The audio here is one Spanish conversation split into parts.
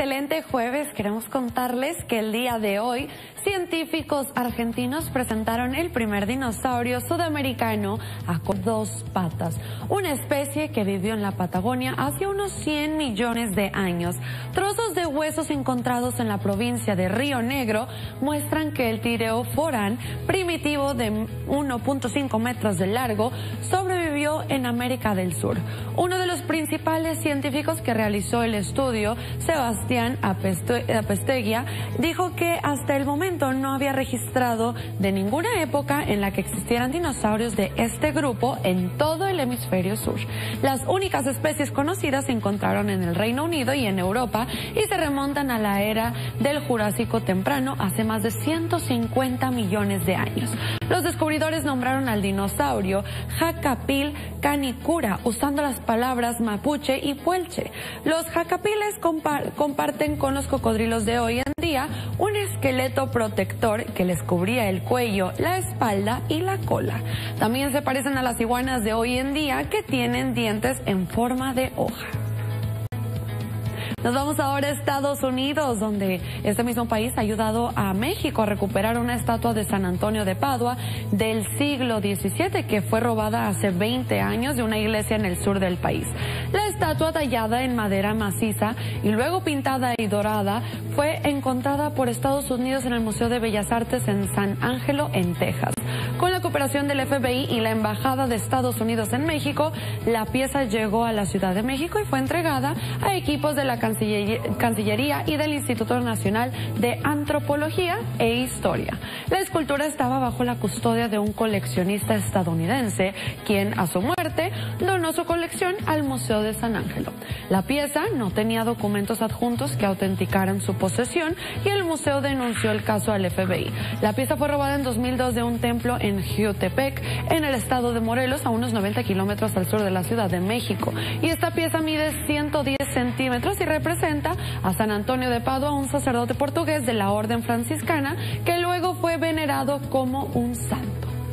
excelente jueves. Queremos contarles que el día de hoy científicos argentinos presentaron el primer dinosaurio sudamericano a dos patas, una especie que vivió en la Patagonia hace unos 100 millones de años. Trozos de huesos encontrados en la provincia de Río Negro muestran que el Thyreophorán primitivo de 1.5 metros de largo sobrevivió en América del Sur. Uno de los principales científicos que realizó el estudio, Sebastián Apestegui, dijo que hasta el momento no había registrado de ninguna época en la que existieran dinosaurios de este grupo en todo el hemisferio sur. Las únicas especies conocidas se encontraron en el Reino Unido y en Europa y se remontan a la era del Jurásico temprano, hace más de 150 millones de años. Los descubridores nombraron al dinosaurio Jacapil canicura, usando las palabras mapuche y puelche. Los jacapiles comparten con los cocodrilos de hoy en día un esqueleto protector que les cubría el cuello, la espalda y la cola. También se parecen a las iguanas de hoy en día, que tienen dientes en forma de hoja. Nos vamos ahora a Estados Unidos, donde este mismo país ha ayudado a México a recuperar una estatua de San Antonio de Padua del siglo XVII que fue robada hace 20 años de una iglesia en el sur del país. La estatua, tallada en madera maciza y luego pintada y dorada, fue encontrada por Estados Unidos en el Museo de Bellas Artes en San Ángelo, en Texas. Con la cooperación del FBI y la Embajada de Estados Unidos en México, la pieza llegó a la Ciudad de México y fue entregada a equipos de la Cancillería y del Instituto Nacional de Antropología e Historia. La escultura estaba bajo la custodia de un coleccionista estadounidense, quien a su muerte donó su colección al Museo de San Ángelo. La pieza no tenía documentos adjuntos que autenticaran su posesión y el museo denunció el caso al FBI. La pieza fue robada en 2002 de un templo en Jiutepec, en el estado de Morelos, a unos 90 kilómetros al sur de la Ciudad de México. Y esta pieza mide 110 centímetros y representa a San Antonio de Padua, un sacerdote portugués de la orden franciscana que luego fue venerado como un santo.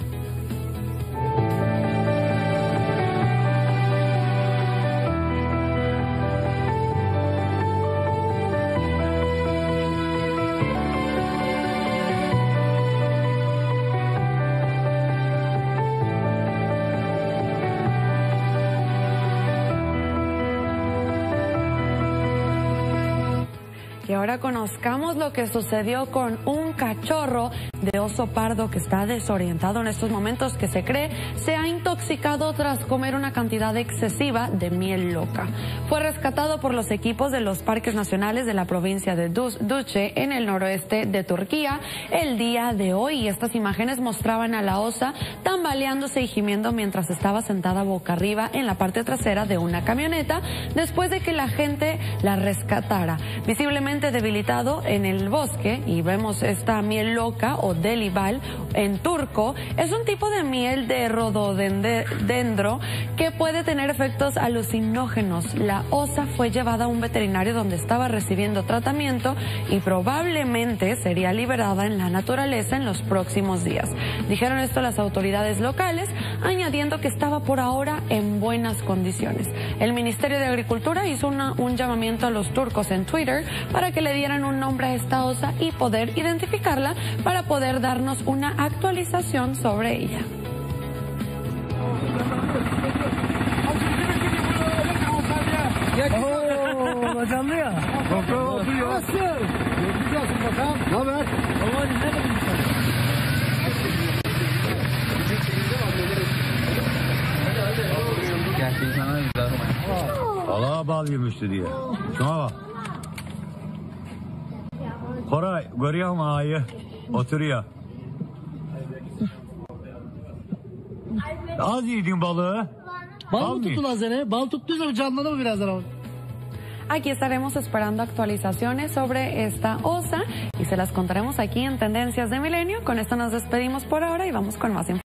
Y ahora conozcamos lo que sucedió con un cachorro de oso pardo que está desorientado en estos momentos, que se cree se ha intoxicado tras comer una cantidad excesiva de miel loca. Fue rescatado por los equipos de los parques nacionales de la provincia de Duce, en el noroeste de Turquía, el día de hoy. Y estas imágenes mostraban a la osa tambaleándose y gimiendo mientras estaba sentada boca arriba en la parte trasera de una camioneta después de que la gente la rescatara. Visiblemente debilitado en el bosque, y vemos esta miel loca o delibal en turco, es un tipo de miel de rododendro que puede tener efectos alucinógenos. La osa fue llevada a un veterinario donde estaba recibiendo tratamiento y probablemente sería liberada en la naturaleza en los próximos días. Dijeron esto las autoridades locales, añadiendo que estaba por ahora en buenas condiciones. El Ministerio de Agricultura hizo un llamamiento a los turcos en Twitter para que le dieran un nombre a esta osa y poder identificarla, para poder darnos una actualización sobre ella. Balığa bal yemişti diye. Şuna bak. Koray görüyor musun ayı? Oturuyor. Az yedin balığı. Bal mı tuttu lan seni? Bal tuttuysa canlanır mı birazdan ama? Aquí estaremos esperando actualizaciones sobre esta osa y se las contaremos aquí en Tendencias de Milenio. Con esto nos despedimos por ahora y vamos con más información.